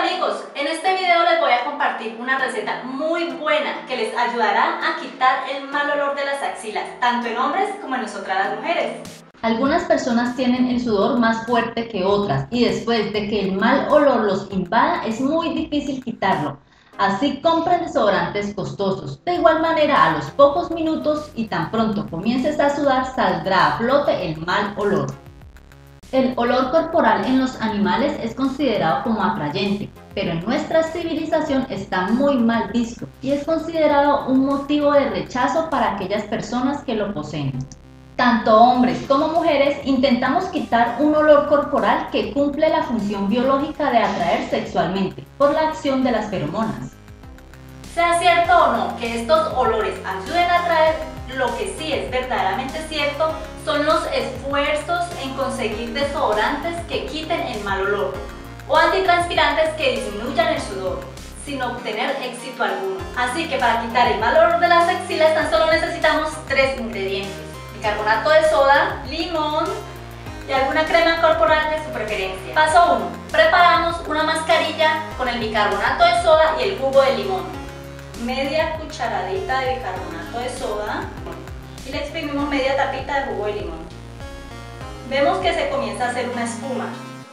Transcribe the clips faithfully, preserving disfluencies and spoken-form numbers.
amigos, en este video les voy a compartir una receta muy buena que les ayudará a quitar el mal olor de las axilas, tanto en hombres como en nosotras las mujeres. Algunas personas tienen el sudor más fuerte que otras y después de que el mal olor los invada es muy difícil quitarlo. Así compren desodorantes costosos. De igual manera, a los pocos minutos y tan pronto comiences a sudar, saldrá a flote el mal olor. El olor corporal en los animales es considerado como atrayente, pero en nuestra civilización está muy mal visto y es considerado un motivo de rechazo para aquellas personas que lo poseen. Tanto hombres como mujeres intentamos quitar un olor corporal que cumple la función biológica de atraer sexualmente por la acción de las feromonas. Sea cierto o no que estos olores ayuden a atraer, lo que sí es verdaderamente cierto son los esfuerzos en conseguir desodorantes que quiten el mal olor o antitranspirantes que disminuyan el sudor, sin obtener éxito alguno. Así que para quitar el mal olor de las axilas tan solo necesitamos tres ingredientes: bicarbonato de soda, limón y alguna crema corporal de su preferencia. Paso uno. Preparamos una mascarilla con el bicarbonato de soda y el jugo de limón. Media cucharadita de bicarbonato de soda y le exprimimos media tapita de jugo de limón. Vemos que se comienza a hacer una espuma.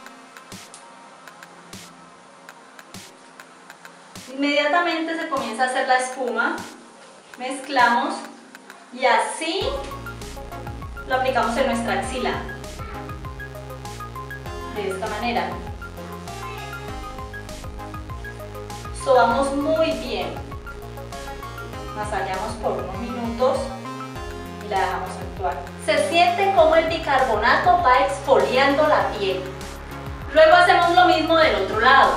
Inmediatamente se comienza a hacer la espuma, mezclamos y así lo aplicamos en nuestra axila, de esta manera. Sobamos muy bien, masajamos por unos minutos y la dejamos actuar. Se siente como el bicarbonato va exfoliando la piel. Luego hacemos lo mismo del otro lado.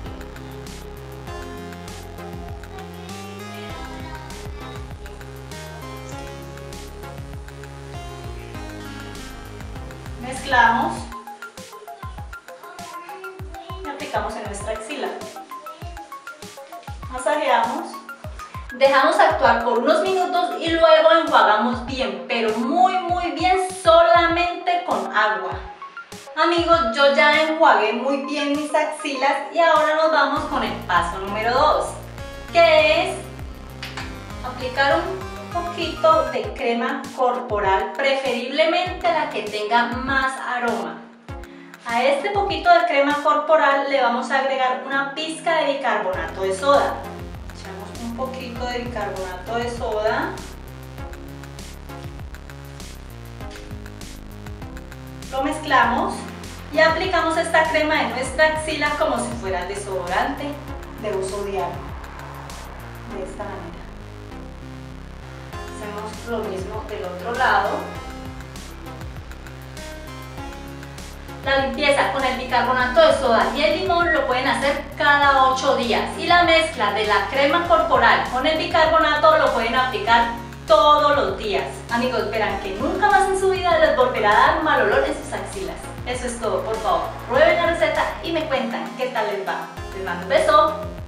Mezclamos y aplicamos en nuestra axila. Masajeamos, dejamos actuar por unos minutos y luego enjuagamos bien, pero muy muy bien, solamente con agua. Amigos, yo ya enjuagué muy bien mis axilas y ahora nos vamos con el paso número dos, que es aplicar un poquito de crema corporal, preferiblemente la que tenga más aroma. A este poquito de crema corporal le vamos a agregar una pizca de bicarbonato de soda. Echamos un poquito de bicarbonato de soda. Lo mezclamos y aplicamos esta crema en nuestra axila como si fuera el desodorante de uso diario. De esta manera. Hacemos lo mismo del otro lado. La limpieza con el bicarbonato de soda y el limón lo pueden hacer cada ocho días y la mezcla de la crema corporal con el bicarbonato lo pueden aplicar todos los días. Amigos, verán que nunca más en su vida les volverá a dar mal olor en sus axilas. Eso es todo, por favor, prueben la receta y me cuentan qué tal les va. Les mando un beso.